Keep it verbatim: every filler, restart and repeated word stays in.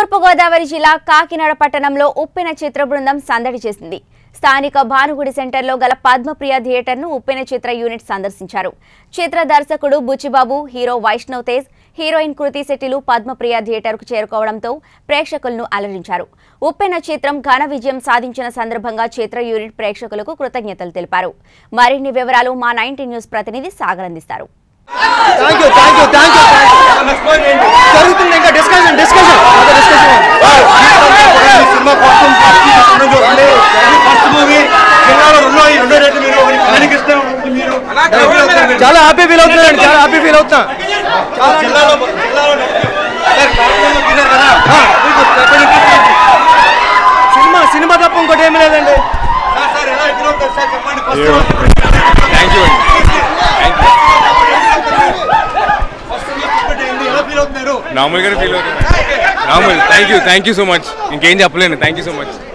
తూర్పు గోదావరి జిల్లా కాకినాడ పట్టణంలో ఉప్పెన చిత్ర బృందం సందడి చేసింది. స్థానిక భానుగుడి సెంటర్లో గల పద్మప్రియ థియేటర్ను ఉప్పెన చిత్ర యూనిట్ సందర్శించారు. చిత్ర దర్శకుడు బుచ్చిబాబు, హీరో వైష్ణవ్ తేజ్, హీరోయిన్ కృతి శెట్టిలు పద్మప్రియ థియేటర్కు చేరుకోవడంతో ప్రేక్షకులను అలరించారు. ఉప్పెన చిత్రం ఘన విజయం సాధించిన సందర్భంగా చిత్ర యూనిట్ ప్రేక్షకులకు కృతజ్ఞతలు తెలిపారు. మరిన్ని వివరాలు మా నైన్టీ న్యూస్ ప్రతినిధి సాగర్ అందిస్తారు. Thank you, thank you, thank you. జరుగుతుంది ఇంకా డిస్కషన్ డిస్కషన్ డిస్కషన్ సినిమా కోసం ఫస్ట్ మూవీ జిల్లాలో రెండో రెండో రేటు మీరు పనికి ఇస్తే మీరు చాలా హ్యాపీ ఫీల్ అవుతున్నారండి. చాలా హ్యాపీ ఫీల్ అవుతున్నా. చాలా జిల్లాలో సినిమా సినిమా తప్ప ఇంకోటి ఏమీ లేదండి. సార్ ఎలా ఫీల్ అవుతారు సార్ చెప్పండి. థ్యాంక్ యూ నార్మల్గానే ఫీల్ అవుతుంది. Normal. Thank you thank you so much. ఇంకేం చెప్పలేను. Thank you so much.